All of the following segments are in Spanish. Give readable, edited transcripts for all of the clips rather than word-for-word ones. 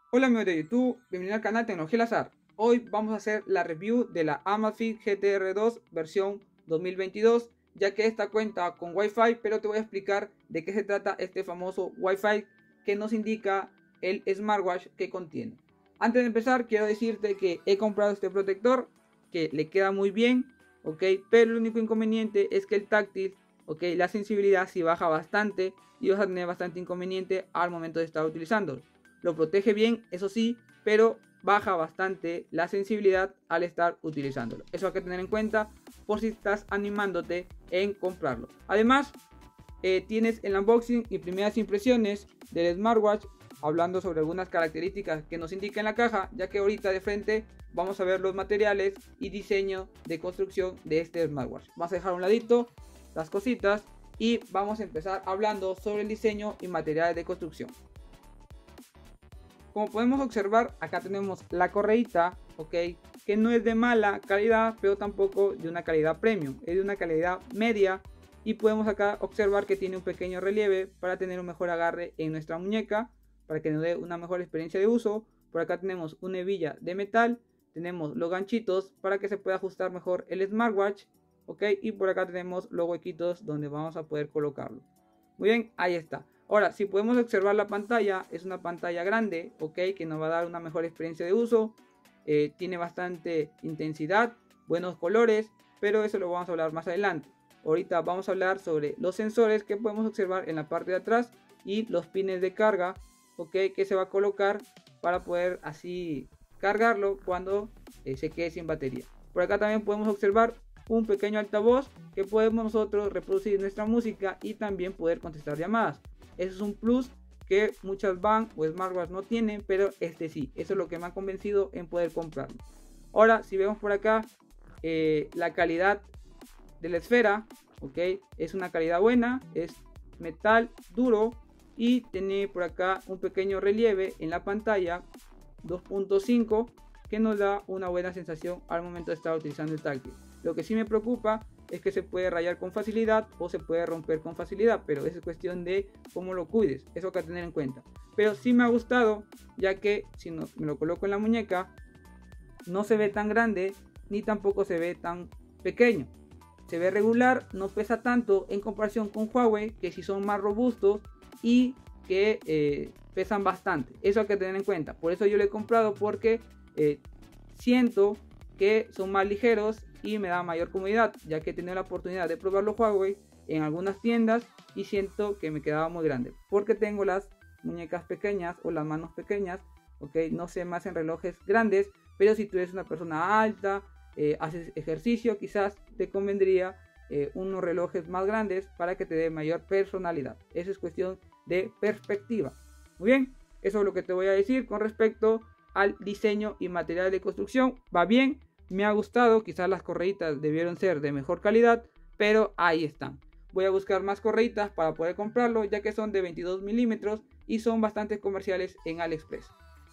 Hola amigos de YouTube, bienvenido al canal Tecnología al Azar. Hoy vamos a hacer la review de la Amazfit GTR2 versión 2022, ya que esta cuenta con Wi-Fi, pero te voy a explicar de qué se trata este famoso Wi-Fi que nos indica el smartwatch que contiene. Antes de empezar, quiero decirte que he comprado este protector, que le queda muy bien, ok, pero el único inconveniente es que el táctil, ok, la sensibilidad sí baja bastante y vas a tener bastante inconveniente al momento de estar utilizándolo. Lo protege bien, eso sí, pero baja bastante la sensibilidad al estar utilizándolo. Eso hay que tener en cuenta por si estás animándote en comprarlo. Además, tienes el unboxing y primeras impresiones del smartwatch, hablando sobre algunas características que nos indica en la caja, ya que ahorita de frente vamos a ver los materiales y diseño de construcción de este smartwatch. Vamos a dejar a un ladito las cositas y vamos a empezar hablando sobre el diseño y materiales de construcción. Como podemos observar, acá tenemos la correita, ok, que no es de mala calidad, pero tampoco de una calidad premium, es de una calidad media. Y podemos acá observar que tiene un pequeño relieve para tener un mejor agarre en nuestra muñeca, para que nos dé una mejor experiencia de uso. Por acá tenemos una hebilla de metal, tenemos los ganchitos para que se pueda ajustar mejor el smartwatch, ok, y por acá tenemos los huequitos donde vamos a poder colocarlo. Muy bien, ahí está. Ahora, si podemos observar la pantalla, es una pantalla grande, ok, que nos va a dar una mejor experiencia de uso. Tiene bastante intensidad, buenos colores, pero eso lo vamos a hablar más adelante. Ahorita vamos a hablar sobre los sensores que podemos observar en la parte de atrás y los pines de carga, ok, que se va a colocar para poder así cargarlo cuando se quede sin batería. Por acá también podemos observar un pequeño altavoz que podemos nosotros reproducir nuestra música y también poder contestar llamadas. Eso es un plus que muchas van o smartwatch no tienen, pero este sí. Eso es lo que me ha convencido en poder comprarlo. Ahora, si vemos por acá la calidad de la esfera, ok, es una calidad buena, es metal duro y tiene por acá un pequeño relieve en la pantalla 2.5 que nos da una buena sensación al momento de estar utilizando el táctil. Lo que sí me preocupa es que se puede rayar con facilidad o se puede romper con facilidad, pero es cuestión de cómo lo cuides, eso hay que tener en cuenta. Pero sí me ha gustado, ya que si no, me lo coloco en la muñeca, no se ve tan grande ni tampoco se ve tan pequeño. Se ve regular, no pesa tanto en comparación con Huawei, que sí son más robustos y que pesan bastante. Eso hay que tener en cuenta. Por eso yo lo he comprado, porque siento que son más ligeros y me da mayor comodidad, ya que he tenido la oportunidad de probar los Huawei en algunas tiendas y siento que me quedaba muy grande, porque tengo las muñecas pequeñas o las manos pequeñas, ok, no sé más en relojes grandes, pero si tú eres una persona alta, haces ejercicio, quizás te convendría unos relojes más grandes para que te dé mayor personalidad. Eso es cuestión de perspectiva. Muy bien, eso es lo que te voy a decir con respecto al diseño y material de construcción. Va bien, me ha gustado, quizás las correitas debieron ser de mejor calidad, pero ahí están. Voy a buscar más correitas para poder comprarlo, ya que son de 22 milímetros y son bastante comerciales en AliExpress.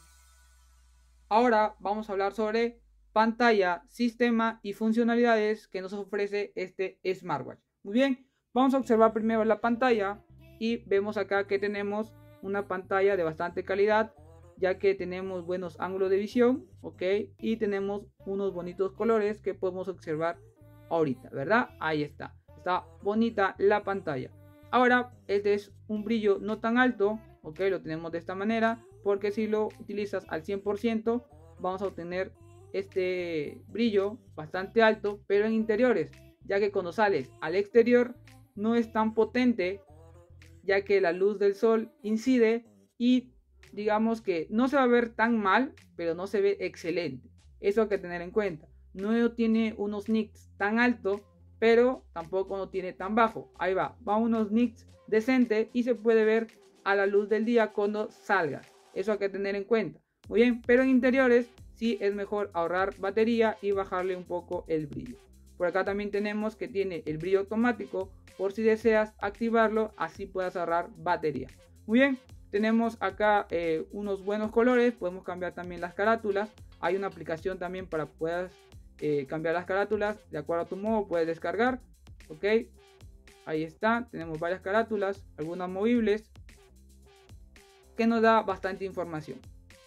Ahora vamos a hablar sobre pantalla, sistema y funcionalidades que nos ofrece este smartwatch. Muy bien, vamos a observar primero la pantalla y vemos acá que tenemos una pantalla de bastante calidad, ya que tenemos buenos ángulos de visión, ok, y tenemos unos bonitos colores que podemos observar ahorita, ¿verdad? Ahí está bonita la pantalla. Ahora, este es un brillo no tan alto, ok, lo tenemos de esta manera, porque si lo utilizas al 100% vamos a obtener este brillo bastante alto, pero en interiores, ya que cuando sales al exterior no es tan potente, ya que la luz del sol incide y digamos que no se va a ver tan mal, pero no se ve excelente. Eso hay que tener en cuenta. No tiene unos nits tan altos, pero tampoco no tiene tan bajo. Ahí va a unos nits decentes y se puede ver a la luz del día cuando salga. Eso hay que tener en cuenta. Muy bien, pero en interiores sí es mejor ahorrar batería y bajarle un poco el brillo. Por acá también tenemos que tiene el brillo automático, por si deseas activarlo, así puedas ahorrar batería. Muy bien, tenemos acá unos buenos colores, podemos cambiar también las carátulas. Hay una aplicación también para puedas cambiar las carátulas de acuerdo a tu modo, puedes descargar. Ok, ahí está, tenemos varias carátulas, algunas movibles, que nos da bastante información.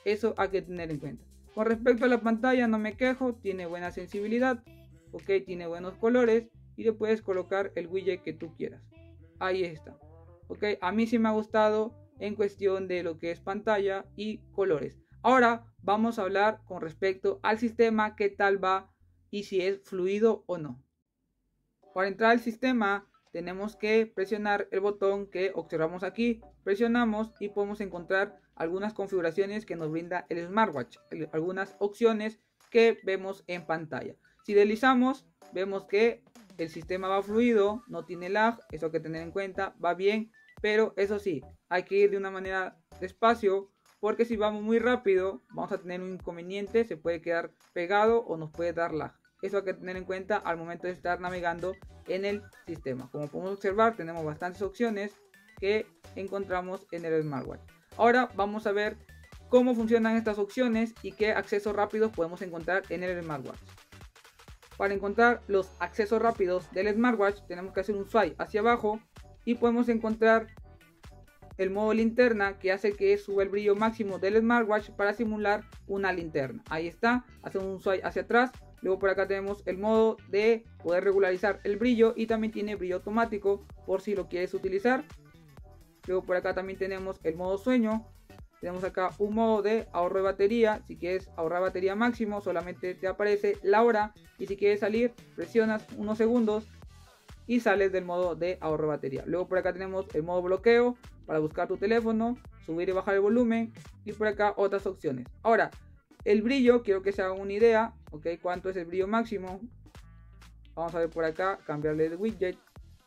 Eso hay que tener en cuenta. Con respecto a la pantalla, no me quejo, tiene buena sensibilidad, ok, tiene buenos colores y le puedes colocar el widget que tú quieras. Ahí está, ok, a mí sí me ha gustado en cuestión de lo que es pantalla y colores. Ahora vamos a hablar con respecto al sistema, qué tal va y si es fluido o no. Para entrar al sistema tenemos que presionar el botón que observamos aquí, presionamos y podemos encontrar algunas configuraciones que nos brinda el smartwatch, algunas opciones que vemos en pantalla. Si deslizamos vemos que el sistema va fluido, no tiene lag, eso hay que tener en cuenta, va bien, pero eso sí, hay que ir de una manera despacio porque si vamos muy rápido vamos a tener un inconveniente, se puede quedar pegado o nos puede dar lag. Eso hay que tener en cuenta al momento de estar navegando en el sistema. Como podemos observar, tenemos bastantes opciones que encontramos en el smartwatch. Ahora vamos a ver cómo funcionan estas opciones y qué accesos rápidos podemos encontrar en el smartwatch. Para encontrar los accesos rápidos del smartwatch tenemos que hacer un swipe hacia abajo y podemos encontrar el modo linterna, que hace que suba el brillo máximo del smartwatch para simular una linterna. Ahí está, hacemos un swipe hacia atrás. Luego por acá tenemos el modo de poder regularizar el brillo y también tiene brillo automático por si lo quieres utilizar. Luego por acá también tenemos el modo sueño. Tenemos acá un modo de ahorro de batería. Si quieres ahorrar batería máximo, solamente te aparece la hora. Y si quieres salir, presionas unos segundos y sales del modo de ahorro de batería. Luego por acá tenemos el modo bloqueo para buscar tu teléfono, subir y bajar el volumen. Y por acá otras opciones. Ahora, el brillo, quiero que se hagan una idea, ok, cuánto es el brillo máximo. Vamos a ver por acá, cambiarle de widget.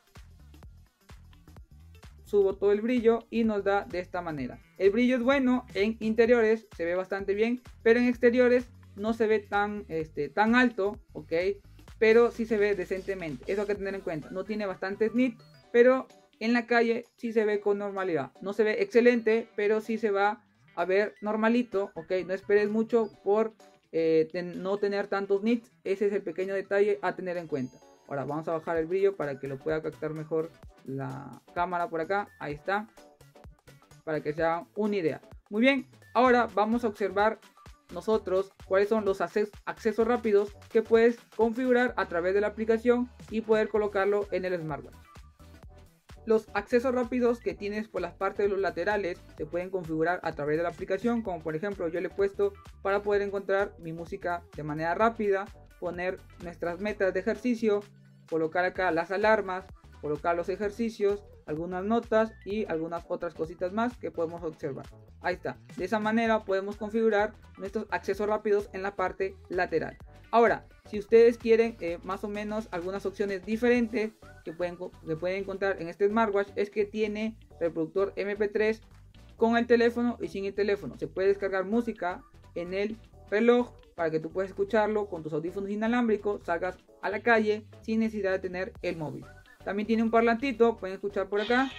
Subo todo el brillo y nos da de esta manera. El brillo es bueno en interiores, se ve bastante bien, pero en exteriores no se ve tan alto, ok, pero sí se ve decentemente. Eso hay que tener en cuenta. No tiene bastantes nits, pero en la calle sí se ve con normalidad. No se ve excelente, pero sí se va a ver normalito, ok. No esperes mucho por no tener tantos nits. Ese es el pequeño detalle a tener en cuenta. Ahora vamos a bajar el brillo para que lo pueda captar mejor la cámara por acá. Ahí está, para que se hagan una idea. Muy bien, ahora vamos a observar nosotros cuáles son los accesos rápidos que puedes configurar a través de la aplicación y poder colocarlo en el smartwatch. Los accesos rápidos que tienes por las partes de los laterales se pueden configurar a través de la aplicación, como por ejemplo yo le he puesto para poder encontrar mi música de manera rápida, poner nuestras metas de ejercicio, colocar acá las alarmas, colocar los ejercicios, algunas notas y algunas otras cositas más que podemos observar. Ahí está, de esa manera podemos configurar nuestros accesos rápidos en la parte lateral. Ahora, si ustedes quieren más o menos algunas opciones diferentes que pueden encontrar en este smartwatch, es que tiene reproductor MP3 con el teléfono y sin el teléfono. Se puede descargar música en el reloj para que tú puedas escucharlo con tus audífonos inalámbricos, salgas a la calle sin necesidad de tener el móvil. También tiene un parlantito, pueden escuchar por acá.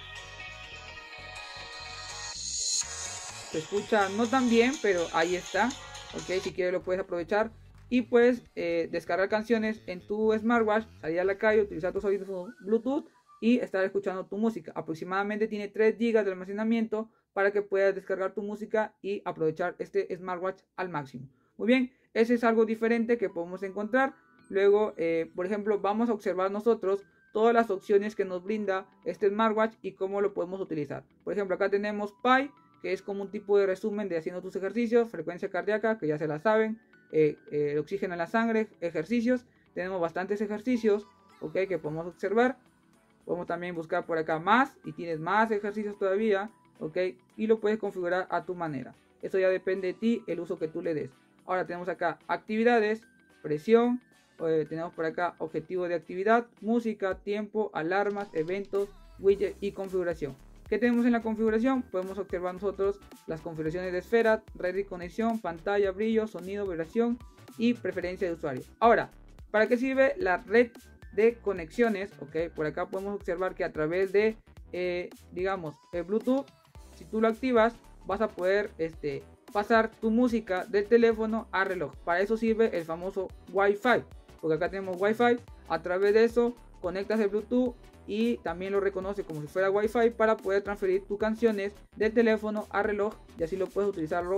Se escucha no tan bien, pero ahí está. Ok, si quieres lo puedes aprovechar. Y puedes descargar canciones en tu smartwatch, salir a la calle, utilizar tus audífonos Bluetooth y estar escuchando tu música. Aproximadamente tiene 3 GB de almacenamiento para que puedas descargar tu música y aprovechar este smartwatch al máximo. Muy bien, ese es algo diferente que podemos encontrar. Luego, por ejemplo, vamos a observar nosotros todas las opciones que nos brinda este smartwatch y cómo lo podemos utilizar. Por ejemplo, acá tenemos PI, que es como un tipo de resumen de haciendo tus ejercicios, frecuencia cardíaca, que ya se la saben, el oxígeno en la sangre, ejercicios. Tenemos bastantes ejercicios, ok, que podemos observar. Podemos también buscar por acá más y tienes más ejercicios todavía, ok, y lo puedes configurar a tu manera. Eso ya depende de ti, el uso que tú le des. Ahora tenemos acá actividades, presión, tenemos por acá objetivo de actividad, música, tiempo, alarmas, eventos, widget y configuración. ¿Qué tenemos en la configuración? Podemos observar nosotros las configuraciones de esfera, red de conexión, pantalla, brillo, sonido, vibración y preferencia de usuario. Ahora, ¿para qué sirve la red de conexiones? Ok, por acá podemos observar que a través de, digamos, el Bluetooth, si tú lo activas, vas a poder pasar tu música del teléfono al reloj. Para eso sirve el famoso Wi-Fi, porque acá tenemos Wi-Fi. A través de eso conectas el Bluetooth y también lo reconoce como si fuera Wi-Fi para poder transferir tus canciones del teléfono al reloj y así lo puedes utilizarlo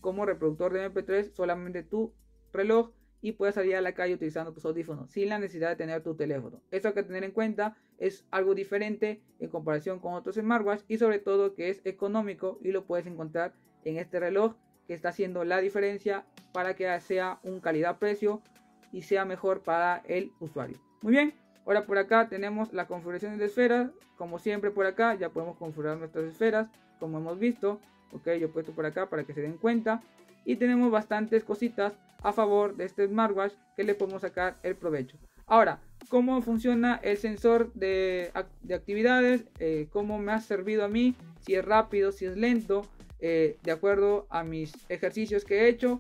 como reproductor de MP3 solamente tu reloj y puedes salir a la calle utilizando tus audífonos sin la necesidad de tener tu teléfono. Eso hay que tener en cuenta, es algo diferente en comparación con otros smartwatch y sobre todo que es económico y lo puedes encontrar en este reloj que está haciendo la diferencia para que sea un calidad-precio y sea mejor para el usuario. Muy bien, ahora por acá tenemos la configuración de esferas. Como siempre por acá ya podemos configurar nuestras esferas como hemos visto. Ok, yo he puesto por acá para que se den cuenta. Y tenemos bastantes cositas a favor de este smartwatch que le podemos sacar el provecho. Ahora, ¿cómo funciona el sensor de actividades? ¿Cómo me ha servido a mí? Si es rápido, si es lento. De acuerdo a mis ejercicios que he hecho,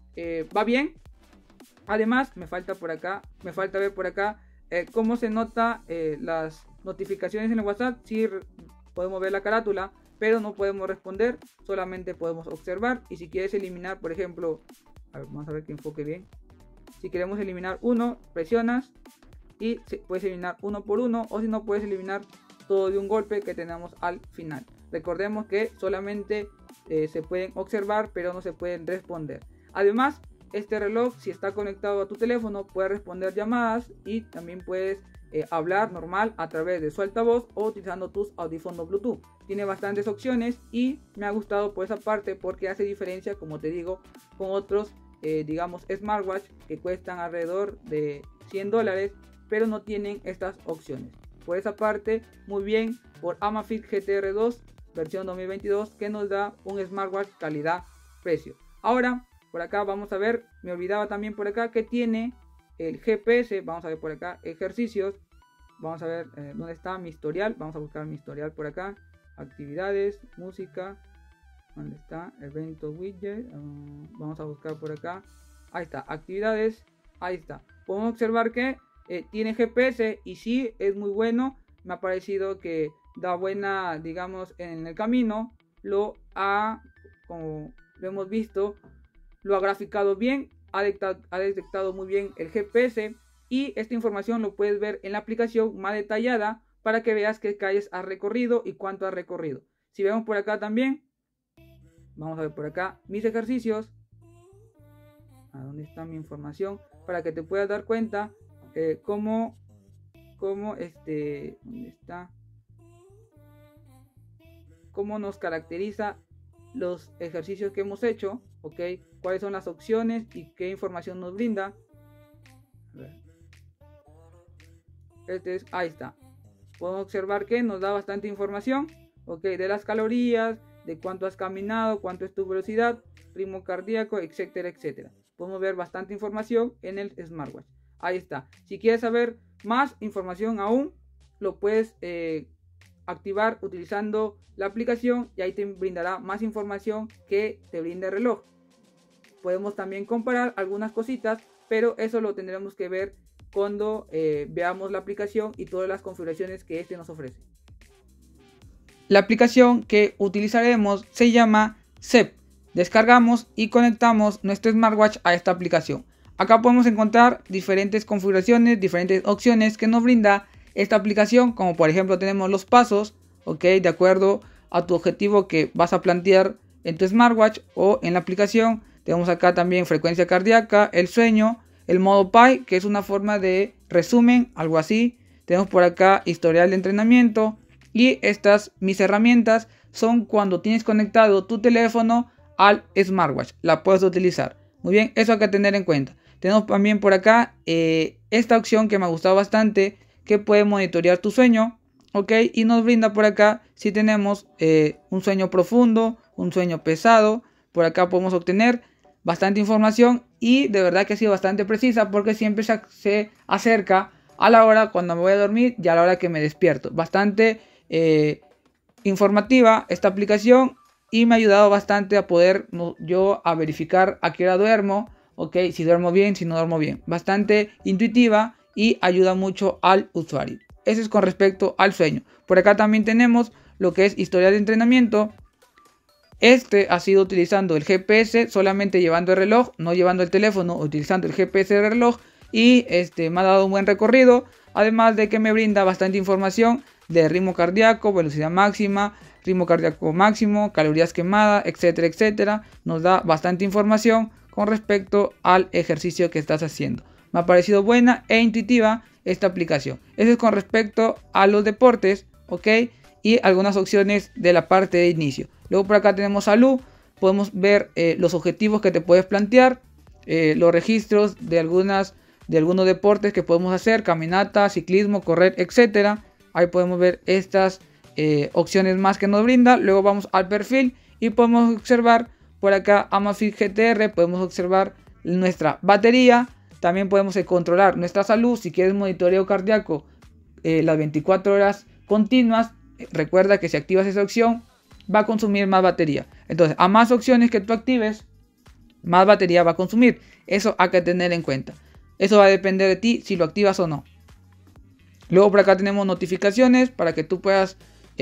va bien. Además, me falta ver por acá cómo se nota las notificaciones en el WhatsApp. Si podemos ver la carátula, pero no podemos responder, solamente podemos observar. Y si quieres eliminar, por ejemplo, vamos a ver que enfoque bien. Si queremos eliminar uno, presionas y puedes eliminar uno por uno, o si no, puedes eliminar todo de un golpe que tenemos al final. Recordemos que solamente se pueden observar, pero no se pueden responder. Además, este reloj, si está conectado a tu teléfono, puede responder llamadas y también puedes hablar normal a través de su altavoz o utilizando tus audífonos Bluetooth. Tiene bastantes opciones y me ha gustado por esa parte porque hace diferencia, como te digo, con otros digamos smartwatch que cuestan alrededor de $100, pero no tienen estas opciones. Por esa parte, muy bien por Amazfit GTR2 versión 2022 que nos da un smartwatch calidad-precio. Ahora, por acá vamos a ver, me olvidaba también por acá que tiene el GPS. Vamos a ver por acá, ejercicios. Vamos a ver dónde está mi historial. Vamos a buscar mi historial por acá. Actividades, música. ¿Dónde está? Eventos, widget. Vamos a buscar por acá. Ahí está, actividades. Ahí está. Podemos observar que tiene GPS y sí, es muy bueno. Me ha parecido que da buena, digamos, en el camino. Como lo hemos visto, lo ha graficado bien. Ha detectado muy bien el GPS. Y esta información lo puedes ver en la aplicación más detallada para que veas qué calles has recorrido y cuánto has recorrido. Si vemos por acá también, vamos a ver por acá mis ejercicios. ¿A dónde está mi información? Para que te puedas dar cuenta cómo ¿dónde está? Cómo nos caracteriza los ejercicios que hemos hecho, ¿ok? Cuáles son las opciones y qué información nos brinda. A ver. Ahí está. Podemos observar que nos da bastante información, ¿ok? De las calorías, de cuánto has caminado, cuánto es tu velocidad, ritmo cardíaco, etcétera, etcétera. Podemos ver bastante información en el smartwatch. Ahí está. Si quieres saber más información aún, lo puedes activar utilizando la aplicación y ahí te brindará más información que te brinda el reloj. Podemos también comparar algunas cositas, pero eso lo tendremos que ver cuando veamos la aplicación y todas las configuraciones que este nos ofrece. La aplicación que utilizaremos se llama Zepp. Descargamos y conectamos nuestro smartwatch a esta aplicación. Acá podemos encontrar diferentes configuraciones, diferentes opciones que nos brinda esta aplicación, como por ejemplo tenemos los pasos, ok, de acuerdo a tu objetivo que vas a plantear en tu smartwatch o en la aplicación. Tenemos acá también frecuencia cardíaca, el sueño, el modo PI, que es una forma de resumen, algo así. Tenemos por acá historial de entrenamiento y mis herramientas son cuando tienes conectado tu teléfono al smartwatch, la puedes utilizar. Muy bien, eso hay que tener en cuenta. Tenemos también por acá esta opción que me ha gustado bastante, que puede monitorear tu sueño, ok, y nos brinda por acá si tenemos un sueño profundo, un sueño pesado. Por acá podemos obtener bastante información y de verdad que ha sido bastante precisa porque siempre se acerca a la hora cuando me voy a dormir y a la hora que me despierto. Bastante informativa esta aplicación y me ha ayudado bastante a poder a verificar a qué hora duermo, ok, si duermo bien, si no duermo bien. Bastante intuitiva y ayuda mucho al usuario. Eso es con respecto al sueño. Por acá también tenemos lo que es historial de entrenamiento. Este ha sido utilizando el GPS, solamente llevando el reloj, no llevando el teléfono, utilizando el GPS del reloj. Y me ha dado un buen recorrido. Además de que me brinda bastante información de ritmo cardíaco, velocidad máxima, ritmo cardíaco máximo, calorías quemadas, etcétera, etcétera. Nos da bastante información con respecto al ejercicio que estás haciendo. Me ha parecido buena e intuitiva esta aplicación. Eso es con respecto a los deportes, ¿ok? Y algunas opciones de la parte de inicio. Luego por acá tenemos salud. Podemos ver los objetivos que te puedes plantear, los registros de algunos deportes que podemos hacer, caminata, ciclismo, correr, etcétera. Ahí podemos ver estas opciones más que nos brinda. Luego vamos al perfil y podemos observar por acá Amazfit GTR. Podemos observar nuestra batería. También podemos controlar nuestra salud. Si quieres monitoreo cardíaco las 24 horas continuas, recuerda que si activas esa opción va a consumir más batería. Entonces, a más opciones que tú actives, más batería va a consumir. Eso hay que tener en cuenta. Eso va a depender de ti si lo activas o no. Luego por acá tenemos notificaciones para que tú puedas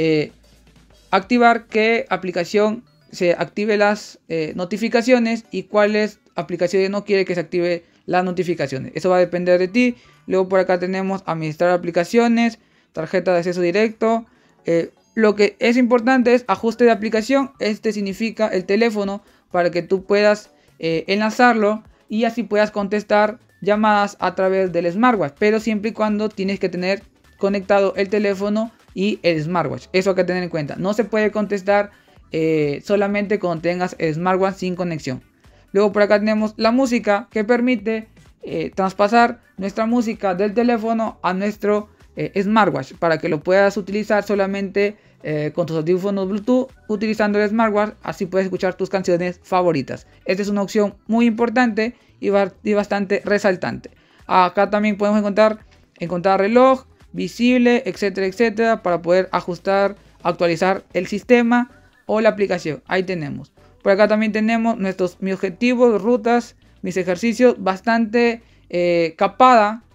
activar qué aplicación se active las notificaciones y cuáles aplicaciones no quiere que se active las notificaciones. Eso va a depender de ti. Luego por acá tenemos administrar aplicaciones, tarjeta de acceso directo. Lo que es importante es ajuste de aplicación. Este significa el teléfono para que tú puedas enlazarlo y así puedas contestar llamadas a través del smartwatch, pero siempre y cuando tienes que tener conectado el teléfono y el smartwatch. Eso hay que tener en cuenta. No se puede contestar solamente cuando tengas el smartwatch sin conexión. Luego por acá tenemos la música, que permite traspasar nuestra música del teléfono a nuestro smartwatch para que lo puedas utilizar solamente con tus audífonos Bluetooth utilizando el smartwatch. Así puedes escuchar tus canciones favoritas. Esta es una opción muy importante y bastante resaltante. Acá también podemos encontrar reloj visible, etcétera, etcétera, para poder ajustar, actualizar el sistema o la aplicación. Ahí tenemos. Por acá también tenemos mis objetivos, rutas, mis ejercicios, bastante copada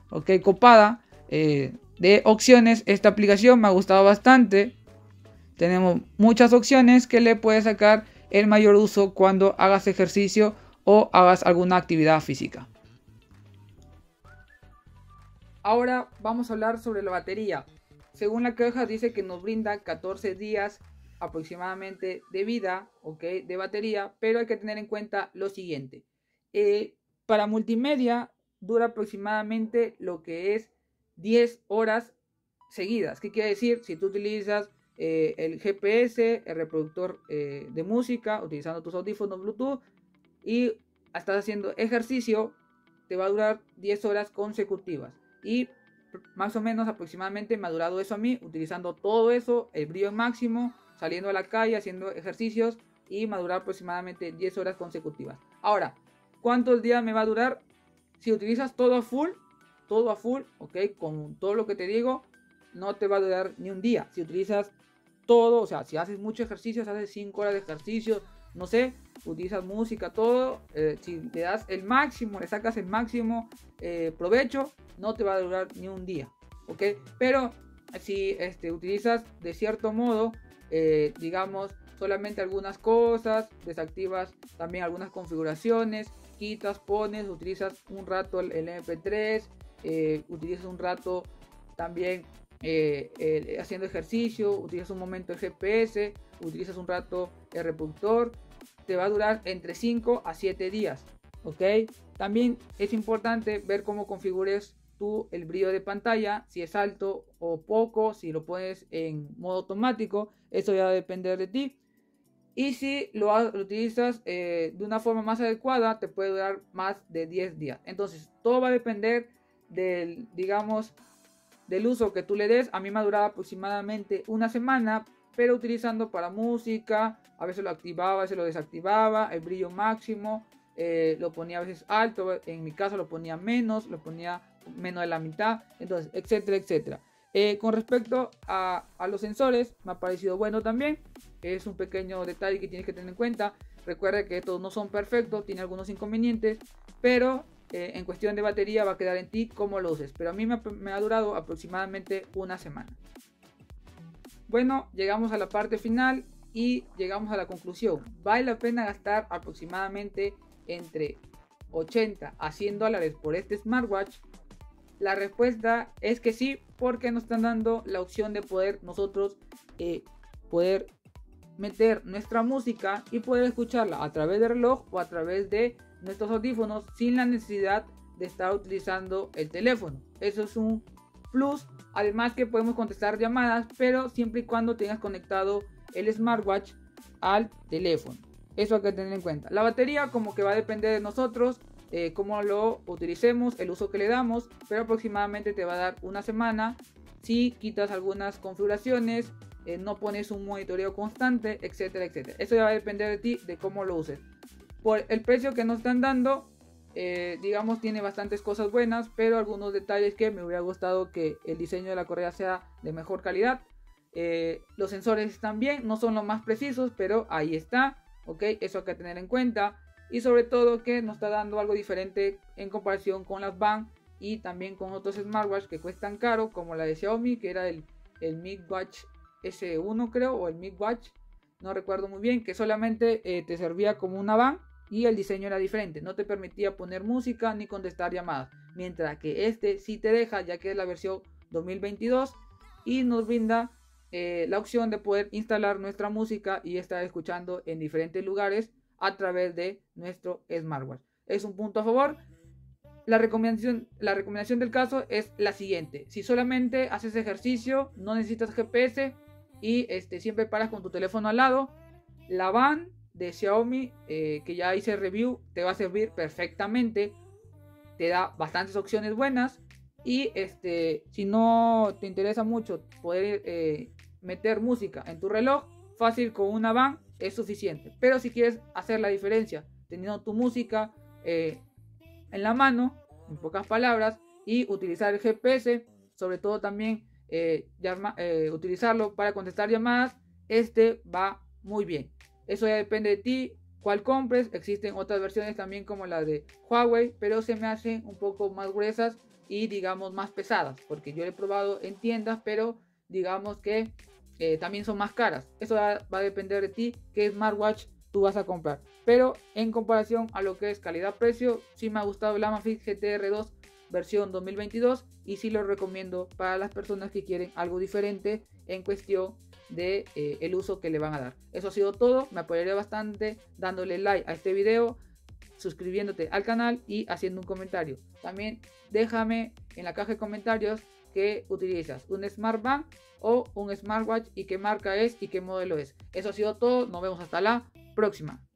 de opciones. Esta aplicación me ha gustado bastante. Tenemos muchas opciones que le puedes sacar el mayor uso cuando hagas ejercicio o hagas alguna actividad física. Ahora vamos a hablar sobre la batería. Según la caja dice que nos brinda 14 días aproximadamente de vida, de batería, pero hay que tener en cuenta lo siguiente. Para multimedia dura aproximadamente lo que es 10 horas seguidas. ¿Qué quiere decir? Si tú utilizas el GPS, el reproductor de música, utilizando tus audífonos Bluetooth y estás haciendo ejercicio, te va a durar 10 horas consecutivas. Y más o menos aproximadamente me ha durado eso a mí, utilizando todo eso, el brillo máximo, saliendo a la calle, haciendo ejercicios, y me va a durar aproximadamente 10 horas consecutivas. Ahora, ¿cuántos días me va a durar? Si utilizas todo a full, con todo lo que te digo, no te va a durar ni un día. Si utilizas todo, o sea, si haces mucho ejercicio, si haces 5 horas de ejercicio, no sé, utilizas música, todo, si le das el máximo, le sacas el máximo provecho, no te va a durar ni un día, pero si utilizas de cierto modo, digamos, solamente algunas cosas, desactivas también algunas configuraciones, quitas, pones, utilizas un rato el MP3, utilizas un rato también haciendo ejercicio, utilizas un momento el GPS, utilizas un rato el reproductor, te va a durar entre 5 a 7 días, También es importante ver cómo configures tú el brillo de pantalla, si es alto o poco, si lo pones en modo automático, eso ya va a depender de ti. Y si lo utilizas de una forma más adecuada, te puede durar más de 10 días. Entonces, todo va a depender del uso que tú le des. A mí me ha durado aproximadamente una semana, pero utilizando para música, a veces lo activaba, a veces lo desactivaba, el brillo máximo, lo ponía a veces alto, en mi caso lo ponía menos, lo ponía menos de la mitad, entonces, etcétera, etcétera. Con respecto a los sensores, me ha parecido bueno también. Es un pequeño detalle que tienes que tener en cuenta. Recuerda que estos no son perfectos, tiene algunos inconvenientes, pero en cuestión de batería va a quedar en ti cómo lo uses. Pero a mí me ha durado aproximadamente una semana. Bueno, llegamos a la parte final y llegamos a la conclusión. ¿Vale la pena gastar aproximadamente entre 80 a 100 dólares por este smartwatch? La respuesta es que sí, porque nos están dando la opción de poder nosotros poder meter nuestra música y poder escucharla a través del reloj o a través de nuestros audífonos sin la necesidad de estar utilizando el teléfono. Eso es un plus. Además que podemos contestar llamadas, pero siempre y cuando tengas conectado el smartwatch al teléfono. Eso hay que tener en cuenta. La batería como que va a depender de nosotros, cómo lo utilicemos, el uso que le damos, pero aproximadamente te va a dar una semana si quitas algunas configuraciones, no pones un monitoreo constante, etcétera, etcétera. Eso ya va a depender de ti, de cómo lo uses. Por el precio que nos están dando, digamos, tiene bastantes cosas buenas, pero algunos detalles que me hubiera gustado que el diseño de la correa sea de mejor calidad. Los sensores están bien, no son los más precisos, pero ahí está, ok, eso hay que tener en cuenta. Y sobre todo que nos está dando algo diferente en comparación con las Band y también con otros smartwatch que cuestan caro, como la de Xiaomi, que era el Mi Watch S1 creo, o el Mi Watch, no recuerdo muy bien, que solamente te servía como una Band y el diseño era diferente, no te permitía poner música ni contestar llamadas, mientras que este sí te deja, ya que es la versión 2022 y nos brinda la opción de poder instalar nuestra música y estar escuchando en diferentes lugares a través de nuestro smartwatch. Es un punto a favor. La recomendación del caso es la siguiente: si solamente haces ejercicio, no necesitas GPS y siempre paras con tu teléfono al lado, la Band de Xiaomi, que ya hice review, te va a servir perfectamente. Te da bastantes opciones buenas. Y si no te interesa mucho poder meter música en tu reloj, fácil, con una Band es suficiente. Pero si quieres hacer la diferencia teniendo tu música en la mano, en pocas palabras, y utilizar el GPS, sobre todo también utilizarlo para contestar llamadas, va muy bien. Eso ya depende de ti, cuál compres. Existen otras versiones también como la de Huawei, pero se me hacen un poco más gruesas y digamos más pesadas, porque yo lo he probado en tiendas, pero digamos que también son más caras. Eso va a depender de ti, qué smartwatch tú vas a comprar. Pero en comparación a lo que es calidad-precio, sí me ha gustado el Amazfit GTR2 versión 2022 y sí lo recomiendo para las personas que quieren algo diferente en cuestión de el uso que le van a dar. Eso ha sido todo. Me apoyaría bastante dándole like a este video, suscribiéndote al canal y haciendo un comentario. También déjame en la caja de comentarios que utilizas, un Smart Band o un smartwatch, y qué marca es y qué modelo es. Eso ha sido todo. Nos vemos hasta la próxima.